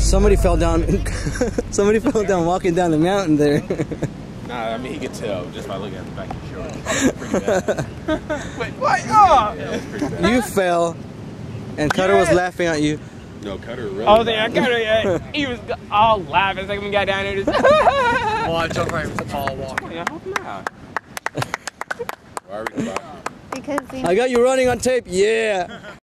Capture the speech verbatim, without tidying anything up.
Somebody fell down. Somebody fell down walking down the mountain there. Nah, I mean he could tell just by looking at the back of your shorts. Pretty bad. Wait, what? Oh! Yeah, that's pretty bad. You fell, and Cutter yeah. was laughing at you. No, Cutter really. Oh, yeah, Cutter, yeah. He was all laughing. It's like when we got down there. Just well, I jumped right with the ball walking. Yeah, I hope not. Why are we Because I got you running on tape. Yeah.